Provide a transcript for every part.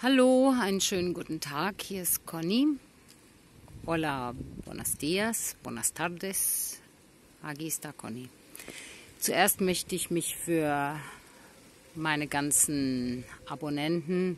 Hallo, einen schönen guten Tag. Hier ist Conny. Hola, buenos días, buenas tardes. Aquí está Conny. Zuerst möchte ich mich für meine ganzen Abonnenten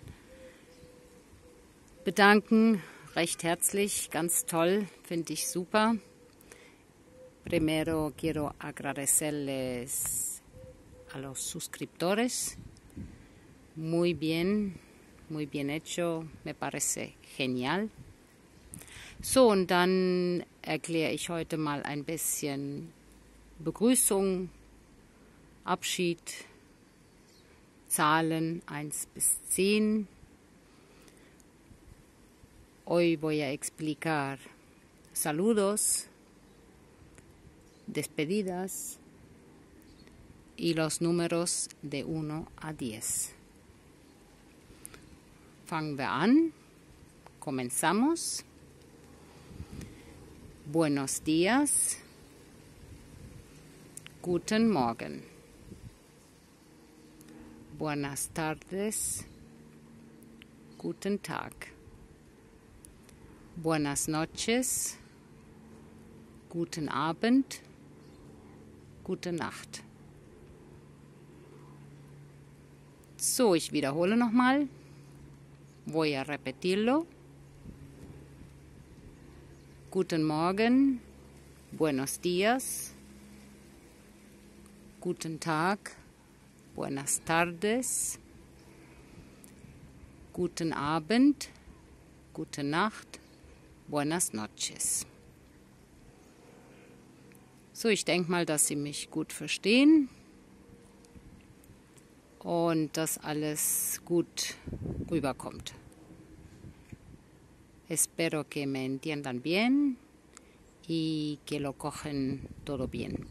bedanken. Recht herzlich, ganz toll, finde ich super. Primero quiero agradecerles a los suscriptores. Muy bien hecho, me parece genial. So, und dann erkläre ich heute mal ein bisschen Begrüßung, Abschied, Zahlen 1 bis 10. Hoy voy a explicar saludos, despedidas y los números de 1 a 10. Fangen wir an. Comenzamos. Buenos días. Guten Morgen. Buenas tardes. Guten Tag. Buenas noches. Guten Abend. Gute Nacht. So, ich wiederhole nochmal. Voy a repetirlo. Guten Morgen, buenos días, guten Tag, buenas tardes, guten Abend, gute Nacht, buenas noches. So, ich denke mal, dass Sie mich gut verstehen und dass alles gut rüberkommt. Espero que me entiendan bien y que lo cogen todo bien.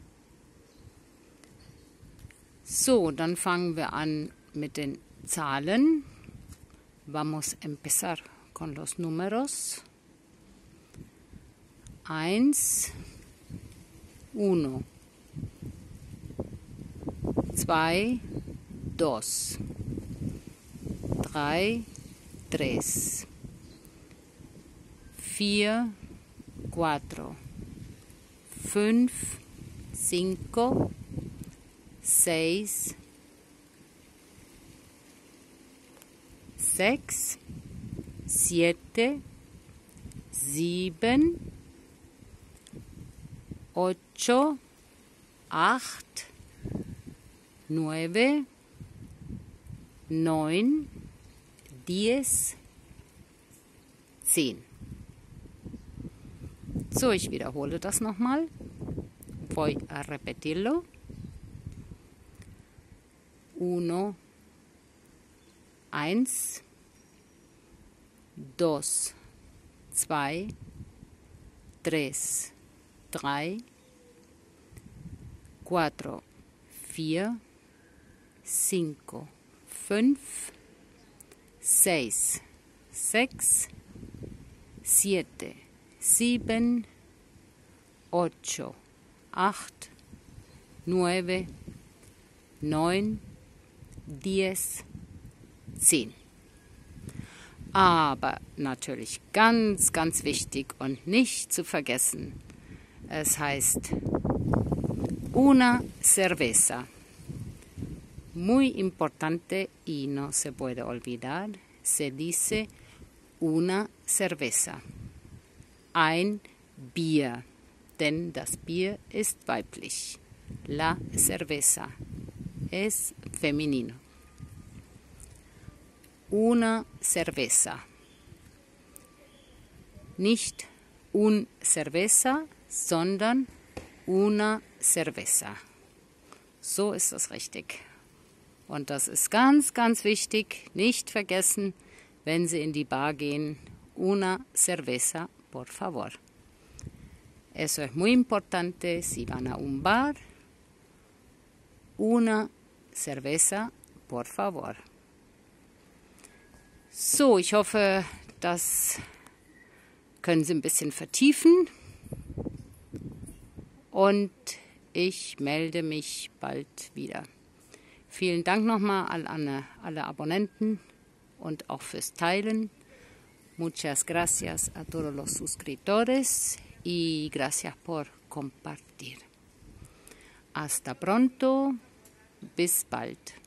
So, dann fangen wir an mit den Zahlen. Vamos a empezar con los números. 1, 1, 2, 2, 3, 3, 4, 4, 5, 5, 6, 6, 7, 7, 8, 8, 9, 9, 10, 10. So, ich wiederhole das nochmal. Voy a repetirlo. 1, 1, 2, 2, 3, 3, 4, 4, 5, 5, 6, 6, 7, 7, 8, 8, 9, 9, 10, 10. Aber natürlich ganz, ganz wichtig und nicht zu vergessen, es heißt una cerveza. Muy importante y no se puede olvidar, se dice una cerveza. Ein Bier, denn das Bier ist weiblich. La cerveza es femenino. Una cerveza. Nicht un cerveza, sondern una cerveza. So ist das richtig. Und das ist ganz, ganz wichtig. Nicht vergessen, wenn Sie in die Bar gehen, una cerveza, por favor. Eso es muy importante si van a un bar. Una cerveza, por favor. So, ich hoffe, das können Sie ein bisschen vertiefen. Und ich melde mich bald wieder. Vielen Dank nochmal an alle Abonnenten und auch fürs Teilen. Muchas gracias a todos los suscriptores y gracias por compartir. Hasta pronto, bis bald.